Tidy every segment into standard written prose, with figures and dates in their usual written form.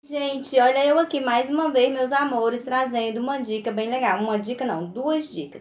Gente, olha eu aqui mais uma vez, meus amores, trazendo uma dica bem legal. Uma dica não, duas dicas.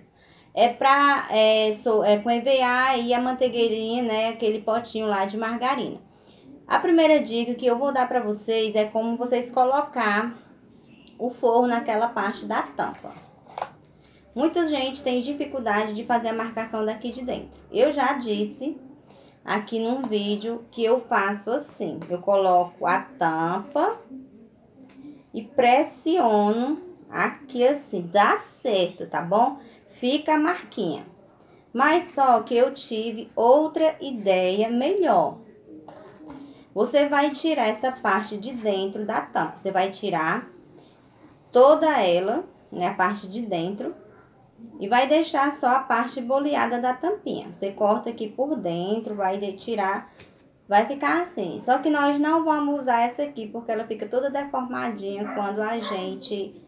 Com EVA e a manteigueirinha, né? Aquele potinho lá de margarina. A primeira dica que eu vou dar pra vocês é como vocês colocar o forro naquela parte da tampa. Muita gente tem dificuldade de fazer a marcação daqui de dentro. Eu já disse aqui num vídeo que eu faço assim. Eu coloco a tampa e pressiono aqui assim, dá certo, tá bom? Fica a marquinha. Mas só que eu tive outra ideia melhor. Você vai tirar essa parte de dentro da tampa. Você vai tirar toda ela, né, a parte de dentro, e vai deixar só a parte boleada da tampinha. Você corta aqui por dentro, vai tirar. Vai ficar assim. Só que nós não vamos usar essa aqui, porque ela fica toda deformadinha quando a gente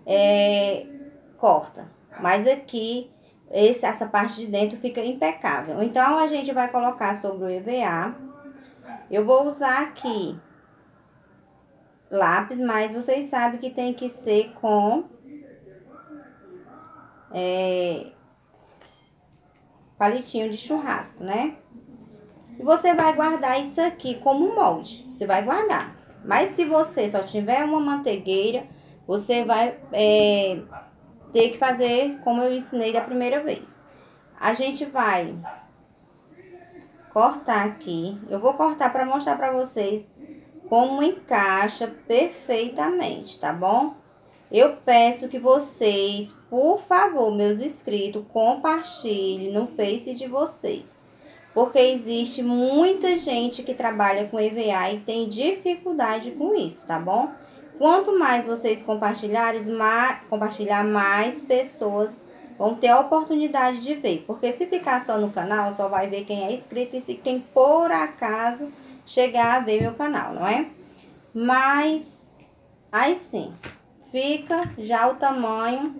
corta. Mas aqui, essa parte de dentro fica impecável. Então, a gente vai colocar sobre o EVA. Eu vou usar aqui lápis, mas vocês sabem que tem que ser com palitinho de churrasco, né? E você vai guardar isso aqui como molde. Você vai guardar. Mas se você só tiver uma manteigueira, você vai ter que fazer como eu ensinei da primeira vez. A gente vai cortar aqui. Eu vou cortar para mostrar para vocês como encaixa perfeitamente, tá bom? Eu peço que vocês, por favor, meus inscritos, compartilhem no Face de vocês. Porque existe muita gente que trabalha com EVA e tem dificuldade com isso, tá bom? Quanto mais vocês compartilharem, mais pessoas vão ter a oportunidade de ver. Porque se ficar só no canal, só vai ver quem é inscrito e quem por acaso chegar a ver meu canal, não é? Mas, aí sim, fica já o tamanho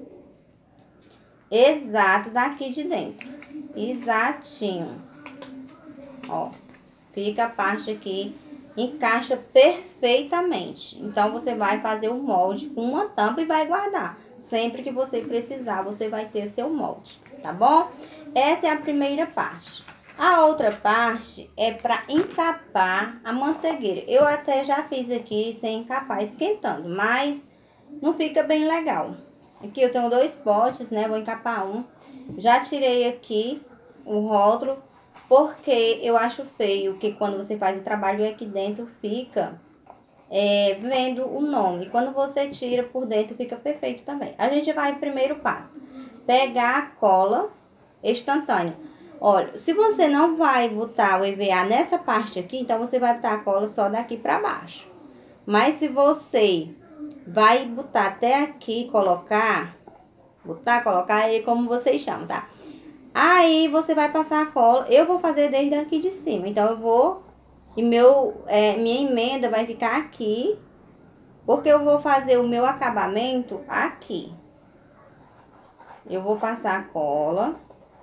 exato daqui de dentro. Exatinho. Ó, fica a parte aqui, encaixa perfeitamente. Então, você vai fazer o molde com uma tampa e vai guardar. Sempre que você precisar, você vai ter seu molde, tá bom? Essa é a primeira parte. A outra parte é para encapar a manteigueira. Eu até já fiz aqui sem encapar, esquentando, mas não fica bem legal. Aqui eu tenho dois potes, né? Vou encapar um. Já tirei aqui o rótulo, porque eu acho feio que quando você faz o trabalho aqui dentro fica vendo o nome. Quando você tira por dentro fica perfeito também. A gente vai primeiro passo. Pegar a cola instantânea. Olha, se você não vai botar o EVA nessa parte aqui, então você vai botar a cola só daqui pra baixo. Mas se você vai botar até aqui, colocar aí como vocês chamam, tá? Aí, você vai passar a cola. Eu vou fazer desde aqui de cima. Então, eu vou... E minha emenda vai ficar aqui. Porque eu vou fazer o meu acabamento aqui. Eu vou passar a cola.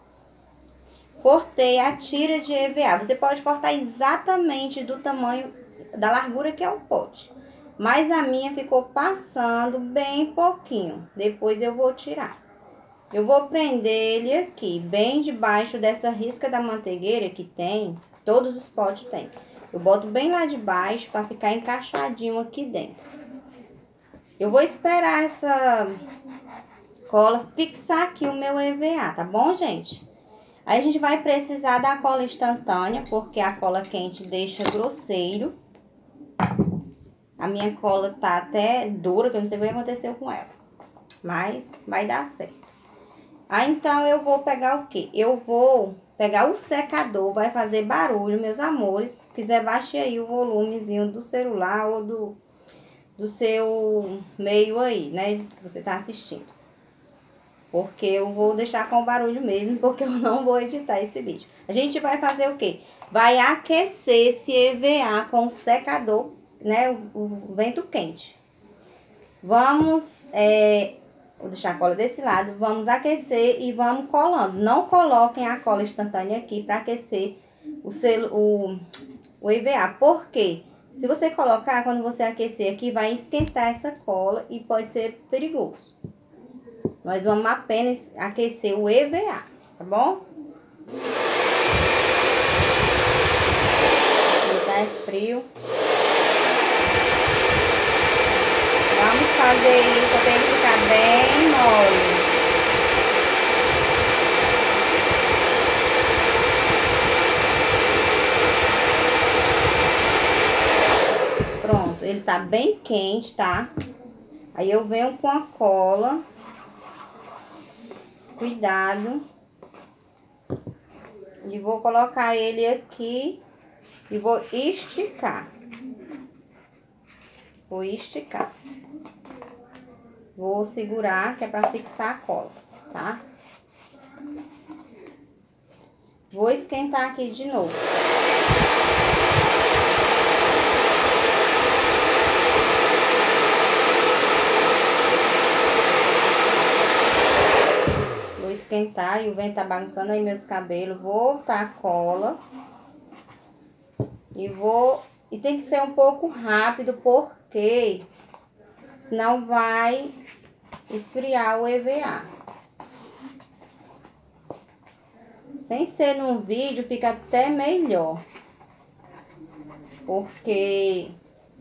Cortei a tira de EVA. Você pode cortar exatamente do tamanho, da largura que é o pote. Mas a minha ficou passando bem pouquinho. Depois eu vou tirar. Eu vou prender ele aqui, bem debaixo dessa risca da manteigueira que tem. Todos os potes tem. Eu boto bem lá de baixo para ficar encaixadinho aqui dentro. Eu vou esperar essa cola fixar aqui o meu EVA, tá bom, gente? Aí a gente vai precisar da cola instantânea, porque a cola quente deixa grosseiro. A minha cola tá até dura, que eu não sei o que aconteceu com ela. Mas vai dar certo. Aí, então, eu vou pegar o quê? Eu vou pegar o secador, vai fazer barulho, meus amores. Se quiser, baixe aí o volumezinho do celular ou do seu meio aí, né? Que você tá assistindo. Porque eu vou deixar com barulho mesmo, porque eu não vou editar esse vídeo. A gente vai fazer o quê? Vai aquecer esse EVA com o secador, né? O vento quente. Vamos... Vou deixar a cola desse lado, vamos aquecer e vamos colando. Não coloquem a cola instantânea aqui para aquecer o EVA. Por quê? Se você colocar, quando você aquecer aqui, vai esquentar essa cola e pode ser perigoso. Nós vamos apenas aquecer o EVA, tá bom? Ele tá frio. Vamos fazer isso até ele ficar bem mole. Pronto, ele tá bem quente, tá? Aí eu venho com a cola. Cuidado. E vou colocar ele aqui e vou esticar. Vou esticar. Vou segurar, que é pra fixar a cola, tá? Vou esquentar aqui de novo. Vou esquentar e o vento tá bagunçando aí meus cabelos. Vou botar a cola. E tem que ser um pouco rápido, porque senão vai esfriar o EVA. Sem ser num vídeo, fica até melhor. Porque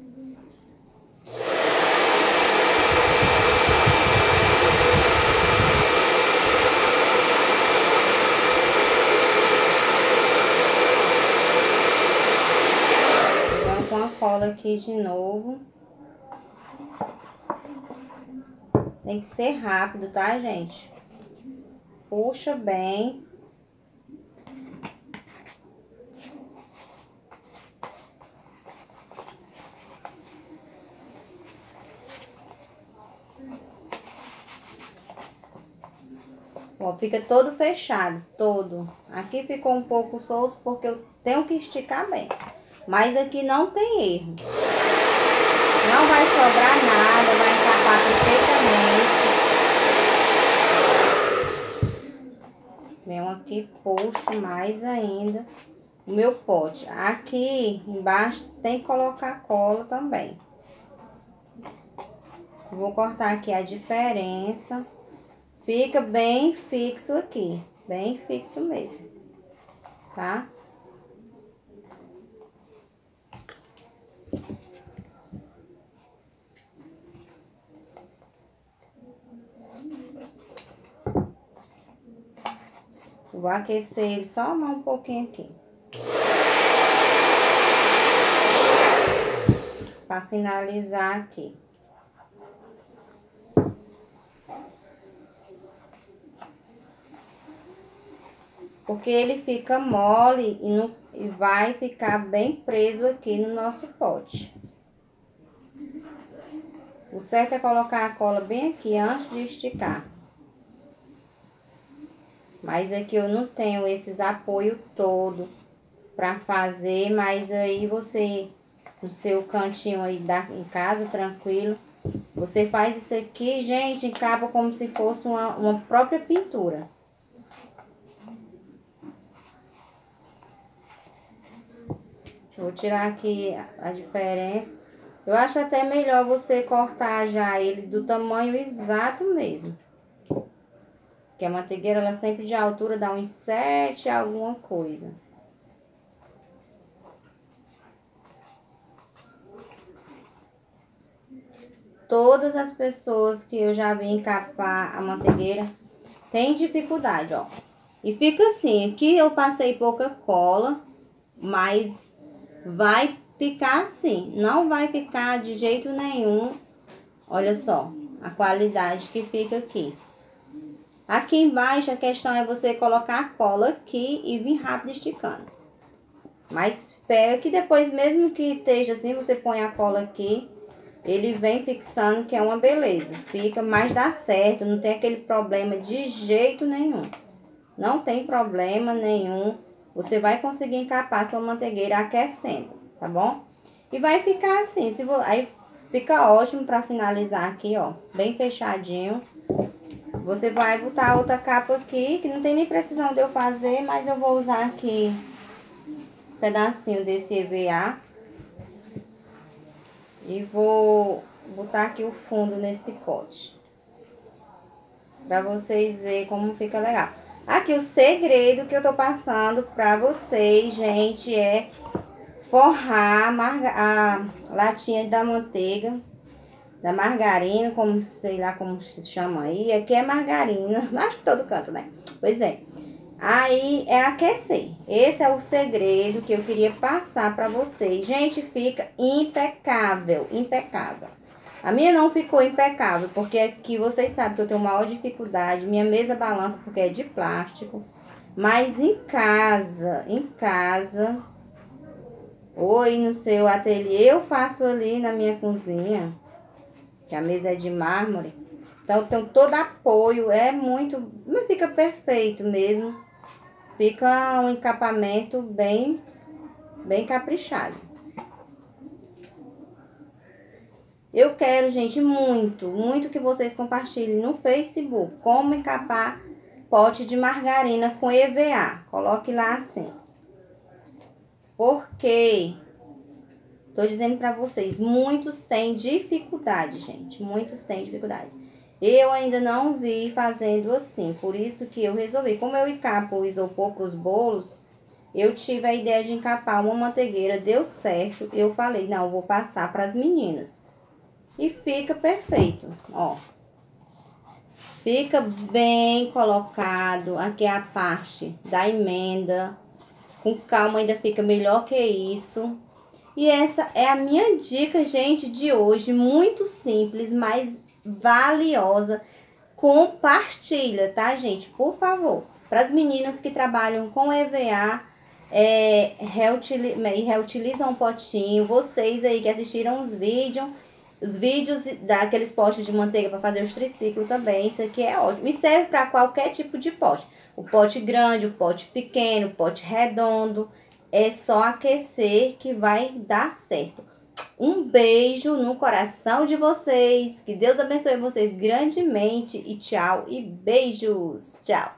vamos com a cola aqui de novo. Tem que ser rápido, tá, gente? Puxa bem. Ó, fica todo fechado, todo. Aqui ficou um pouco solto porque eu tenho que esticar bem. Mas aqui não tem erro. Não vai sobrar nada, vai encapar perfeitamente. Venho aqui, puxo mais ainda o meu pote. Aqui embaixo tem que colocar cola também. Vou cortar aqui a diferença. Fica bem fixo aqui, bem fixo mesmo, tá? Vou aquecer ele só mais um pouquinho aqui. Para finalizar aqui. Porque ele fica mole e vai ficar bem preso aqui no nosso pote. O certo é colocar a cola bem aqui antes de esticar. Mas aqui eu não tenho esses apoios todo para fazer, mas aí você, no seu cantinho aí em casa, tranquilo, você faz isso aqui, gente, encapa como se fosse uma própria pintura. Vou tirar aqui a diferença. Eu acho até melhor você cortar já ele do tamanho exato mesmo. Porque a manteigueira, ela sempre de altura dá uns 7 alguma coisa. Todas as pessoas que eu já vi encapar a manteigueira tem dificuldade, ó. E fica assim, aqui eu passei pouca cola, mas vai ficar assim, não vai ficar de jeito nenhum. Olha só a qualidade que fica aqui. Aqui embaixo a questão é você colocar a cola aqui e vir rápido esticando. Mas pega que depois, mesmo que esteja assim, você põe a cola aqui, ele vem fixando, que é uma beleza. Fica, mas dá certo, não tem aquele problema de jeito nenhum. Não tem problema nenhum. Você vai conseguir encapar sua manteigueira aquecendo, tá bom? E vai ficar assim, aí fica ótimo para finalizar aqui, ó, bem fechadinho. Você vai botar outra capa aqui, que não tem nem precisão de eu fazer, mas eu vou usar aqui um pedacinho desse EVA. E vou botar aqui o fundo nesse pote. Pra vocês verem como fica legal. Aqui o segredo que eu tô passando pra vocês, gente, é forrar a latinha da manteiga, da margarina, como sei lá como se chama aí. Aqui é margarina, acho que todo canto, né? Pois é. Aí é aquecer. Esse é o segredo que eu queria passar pra vocês. Gente, fica impecável, impecável. A minha não ficou impecável, porque aqui vocês sabem que eu tenho maior dificuldade. Minha mesa balança porque é de plástico. Mas em casa, ou no seu ateliê, eu faço ali na minha cozinha, que a mesa é de mármore. Então, eu tenho todo apoio, é muito, não fica perfeito mesmo. Fica um encapamento bem caprichado. Eu quero, gente, muito que vocês compartilhem no Facebook como encapar pote de margarina com EVA. Coloque lá assim. Porque tô dizendo pra vocês, muitos têm dificuldade, gente. Muitos têm dificuldade. Eu ainda não vi fazendo assim, por isso que eu resolvi. Como eu encapo o isopor pros bolos, eu tive a ideia de encapar uma manteigueira, deu certo. Eu falei, não, vou passar pras meninas. E fica perfeito, ó. Fica bem colocado. Aqui é a parte da emenda. Com calma ainda fica melhor que isso. E essa é a minha dica, gente, de hoje. Muito simples, mas valiosa. Compartilha, tá, gente? Por favor. Para as meninas que trabalham com EVA, reutilizam um potinho. Vocês aí que assistiram os vídeos daqueles potes de manteiga para fazer os triciclos também. Isso aqui é ótimo. E serve para qualquer tipo de pote. O pote grande, o pote pequeno, o pote redondo. É só aquecer que vai dar certo. Um beijo no coração de vocês. Que Deus abençoe vocês grandemente. E tchau e beijos. Tchau.